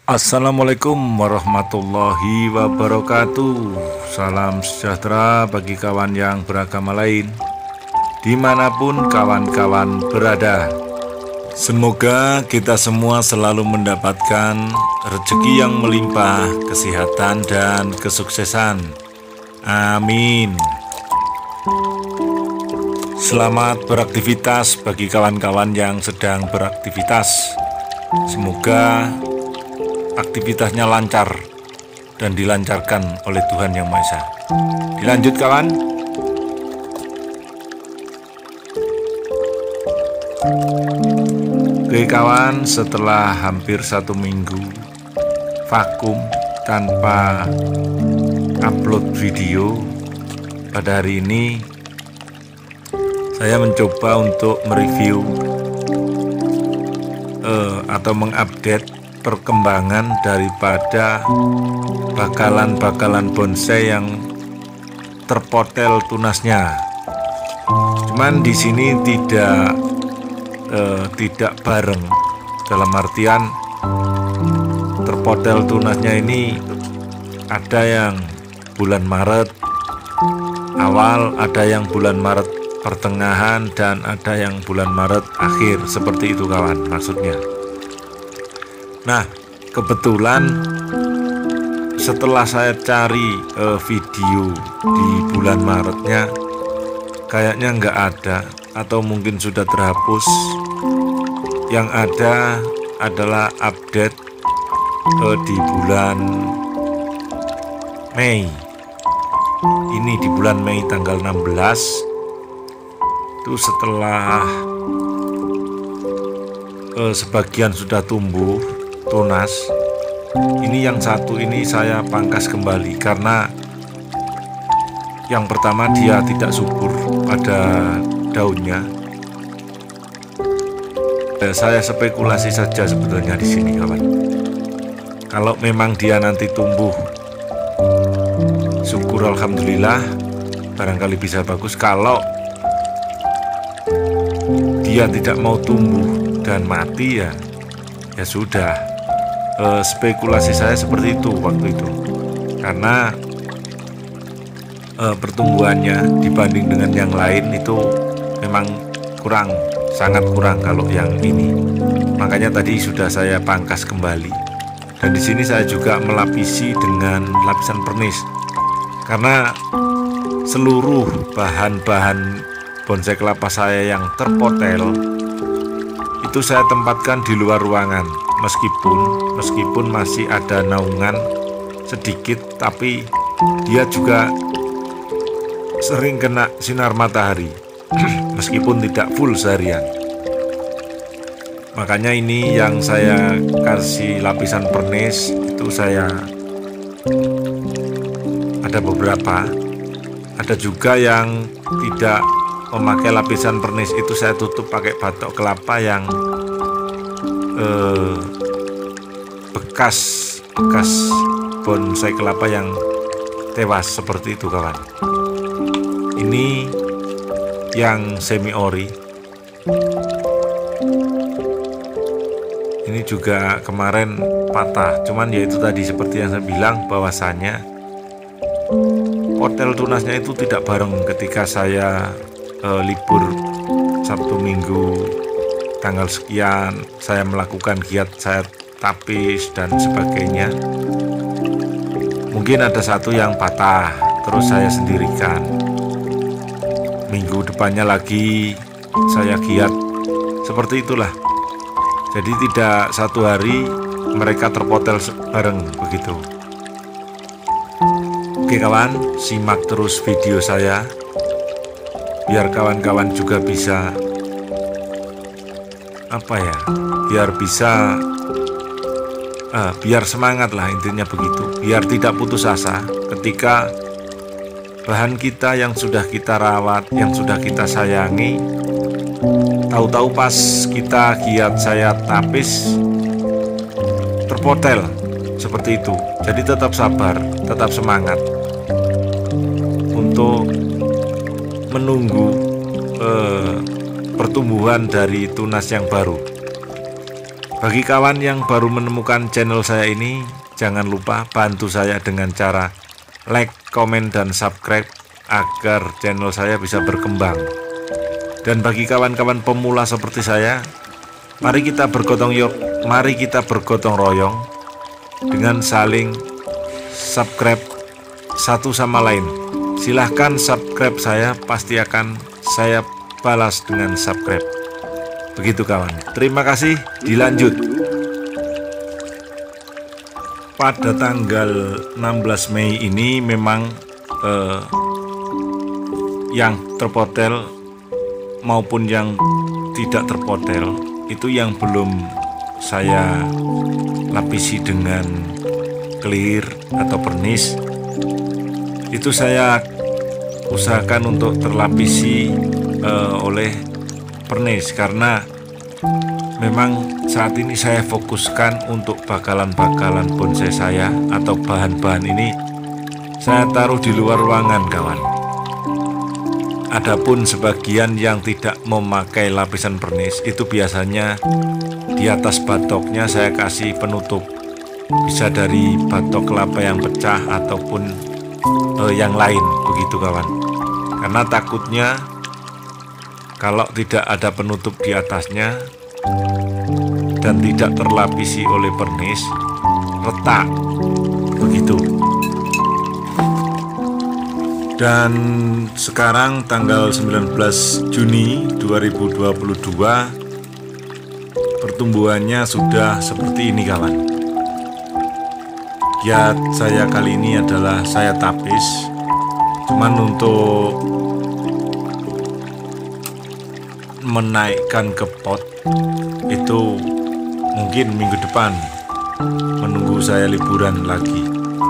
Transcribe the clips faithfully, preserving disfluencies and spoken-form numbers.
Assalamualaikum warahmatullahi wabarakatuh. Salam sejahtera bagi kawan yang beragama lain, dimanapun kawan-kawan berada. Semoga kita semua selalu mendapatkan rezeki yang melimpah, kesehatan dan kesuksesan. Amin. Selamat beraktivitas bagi kawan-kawan yang sedang beraktivitas. Semoga aktivitasnya lancar dan dilancarkan oleh Tuhan Yang Maha Esa. Dilanjut kawan. Oke kawan, setelah hampir satu minggu vakum tanpa upload video, pada hari ini saya mencoba untuk mereview eh, atau mengupdate perkembangan daripada bakalan-bakalan bonsai yang terpotel tunasnya. Cuman di sini tidak eh, tidak bareng, dalam artian terpotel tunasnya ini ada yang bulan Maret awal, ada yang bulan Maret pertengahan, dan ada yang bulan Maret akhir. Seperti itu kawan maksudnya. Nah, kebetulan setelah saya cari uh, video di bulan Maretnya, kayaknya nggak ada, atau mungkin sudah terhapus. Yang ada adalah update uh, di bulan Mei. Ini di bulan Mei tanggal enam belas. Itu setelah uh, sebagian sudah tumbuh tunas. Ini yang satu ini saya pangkas kembali karena yang pertama dia tidak subur pada daunnya. Eh, saya spekulasi saja sebetulnya di sini kawan. Kalau memang dia nanti tumbuh, syukur alhamdulillah, barangkali bisa bagus. Kalau dia tidak mau tumbuh dan mati ya, ya sudah. E, spekulasi saya seperti itu waktu itu, karena e, pertumbuhannya dibanding dengan yang lain itu memang kurang, sangat kurang kalau yang ini. Makanya tadi sudah saya pangkas kembali. Dan di sini saya juga melapisi dengan lapisan pernis, karena seluruh bahan-bahan bonsai kelapa saya yang terpotel itu saya tempatkan di luar ruangan. Meskipun meskipun masih ada naungan sedikit, tapi dia juga sering kena sinar matahari meskipun tidak full seharian. Makanya ini yang saya kasih lapisan pernis itu saya ada beberapa. Ada juga yang tidak memakai lapisan pernis, itu saya tutup pakai batok kelapa yang eh, bekas bekas bonsai kelapa yang tewas seperti itu kawan. Ini yang semi ori. Ini juga kemarin patah, cuman ya itu tadi seperti yang saya bilang, bahwasannya potel tunasnya itu tidak bareng ketika saya eh, libur Sabtu Minggu tanggal sekian, saya melakukan giat, saya tapis dan sebagainya. Mungkin ada satu yang patah, terus saya sendirikan. Minggu depannya lagi saya giat, seperti itulah. Jadi tidak satu hari mereka terpotel bareng begitu. Oke kawan, simak terus video saya biar kawan-kawan juga bisa apa ya, biar bisa ah, biar semangat lah, intinya begitu. Biar tidak putus asa ketika bahan kita yang sudah kita rawat, yang sudah kita sayangi, tahu-tahu pas kita giat saya tapis terpotel seperti itu. Jadi tetap sabar, tetap semangat untuk menunggu eh, pertumbuhan dari tunas yang baru. Bagi kawan yang baru menemukan channel saya ini, jangan lupa bantu saya dengan cara like, komen, dan subscribe agar channel saya bisa berkembang. Dan bagi kawan-kawan pemula seperti saya, mari kita bergotong yuk, mari kita bergotong royong dengan saling subscribe satu sama lain. Silahkan subscribe saya, pasti akan saya balas dengan subscribe. Begitu kawan, terima kasih, dilanjut. Pada tanggal enam belas Mei ini memang eh, yang terpotel maupun yang tidak terpotel itu yang belum saya lapisi dengan clear atau pernis, itu saya usahakan untuk terlapisi eh, oleh pernis, karena memang saat ini saya fokuskan untuk bakalan-bakalan bonsai saya atau bahan-bahan ini saya taruh di luar ruangan kawan. Adapun sebagian yang tidak memakai lapisan pernis itu biasanya di atas batoknya saya kasih penutup, bisa dari batok kelapa yang pecah ataupun eh, yang lain begitu kawan. Karena takutnya kalau tidak ada penutup di atasnya dan tidak terlapisi oleh pernis, retak begitu. Dan sekarang tanggal sembilan belas Juni dua ribu dua puluh dua, pertumbuhannya sudah seperti ini kawan. Giat saya kali ini adalah saya tapis, cuman untuk menaikkan ke pot itu mungkin minggu depan, menunggu saya liburan lagi.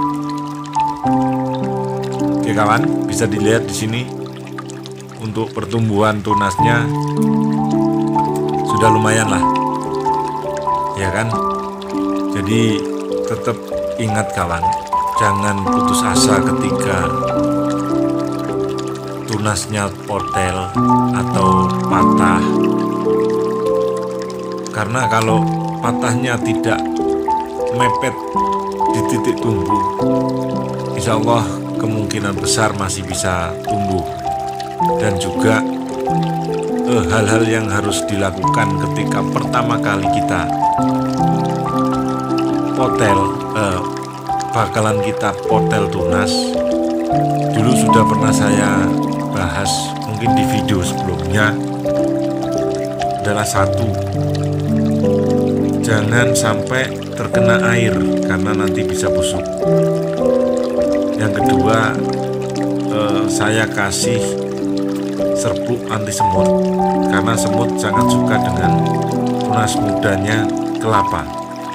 Oke kawan, bisa dilihat di sini untuk pertumbuhan tunasnya sudah lumayan lah, ya kan? Jadi tetap ingat kawan, jangan putus asa ketika tunasnya potel atau patah, karena kalau patahnya tidak mepet di titik tumbuh, insya Allah kemungkinan besar masih bisa tumbuh. Dan juga eh, hal-hal yang harus dilakukan ketika pertama kali kita potel, eh, bakalan kita potel tunas, dulu sudah pernah saya bahas mungkin di video sebelumnya, adalah satu, jangan sampai terkena air karena nanti bisa busuk. Yang kedua, eh, saya kasih serbuk anti semut karena semut sangat suka dengan tunas mudanya kelapa.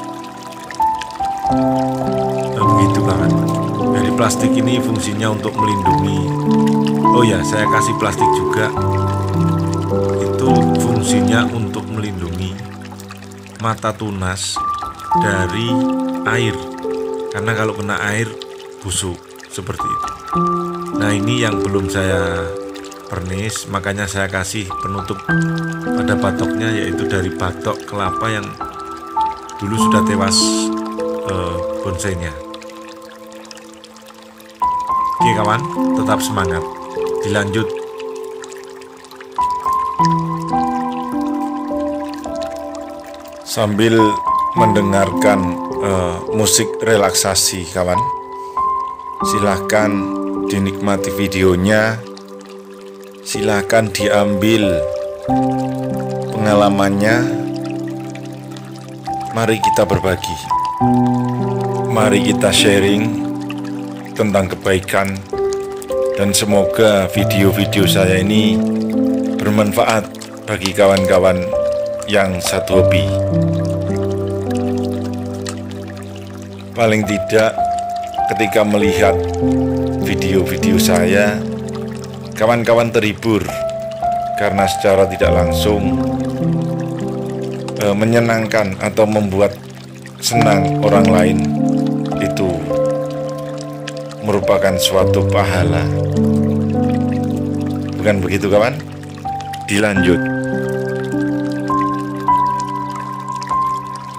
Nah, begitu kawan. Dari plastik ini fungsinya untuk melindungi. Oh ya, saya kasih plastik juga. Itu fungsinya untuk melindungi mata tunas dari air. Karena kalau kena air busuk seperti itu. Nah, ini yang belum saya pernis, makanya saya kasih penutup pada batoknya, yaitu dari batok kelapa yang dulu sudah tewas eh, bonsainya. Oke kawan, tetap semangat. Dilanjut. Sambil mendengarkan uh, musik relaksasi kawan, silahkan dinikmati videonya, silahkan diambil pengalamannya. Mari kita berbagi, mari kita sharing tentang kebaikan, dan semoga video-video saya ini bermanfaat bagi kawan-kawan yang satu hobi. Paling tidak ketika melihat video-video saya, kawan-kawan terhibur karena secara tidak langsung eh, menyenangkan atau membuat senang orang lain, itu merupakan suatu pahala. Bukan begitu kawan? Dilanjut.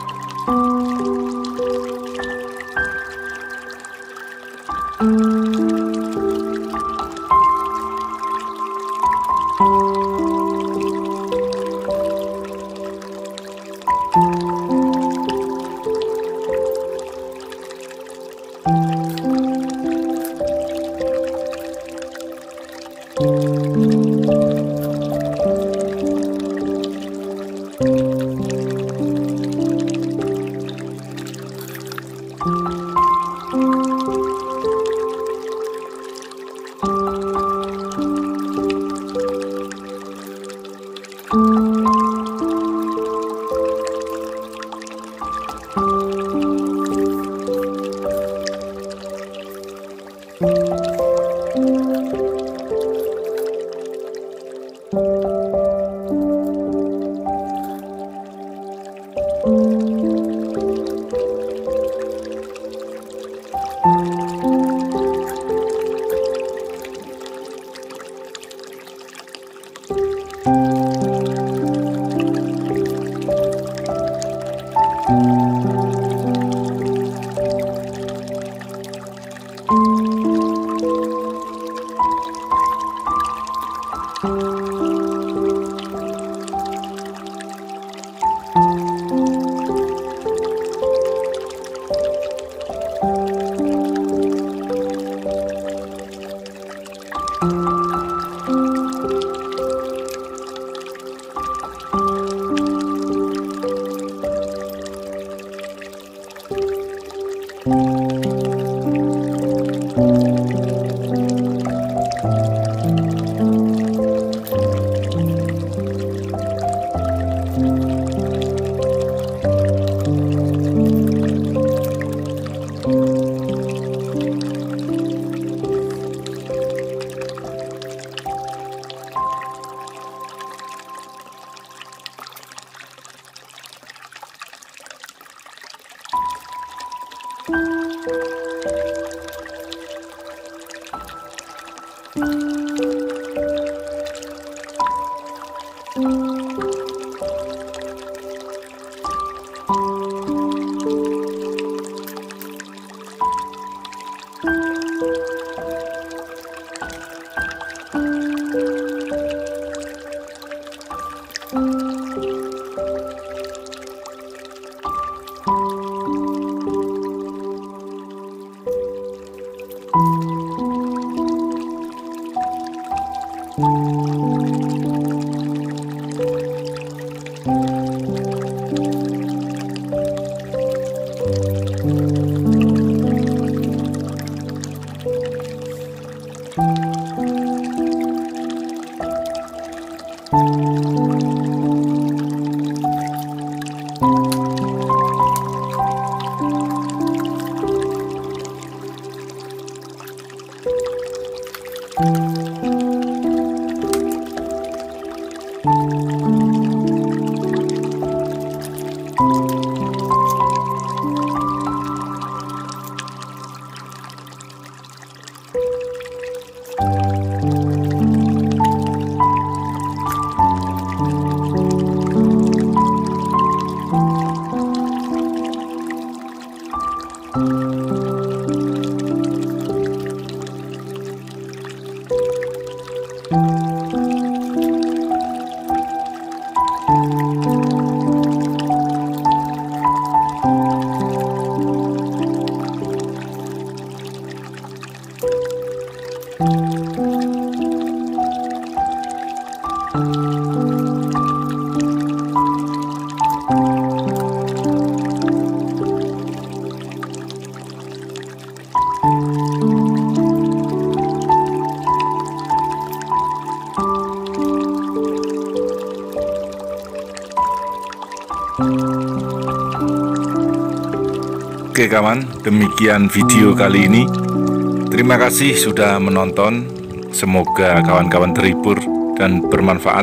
Oke kawan, demikian video kali ini. Terima kasih sudah menonton. Semoga kawan-kawan terhibur dan bermanfaat.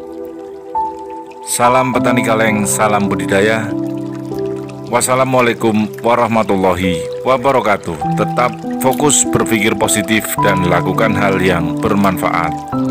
Salam petani kaleng, salam budidaya. Wassalamualaikum warahmatullahi wabarakatuh. Tetap fokus berpikir positif dan lakukan hal yang bermanfaat.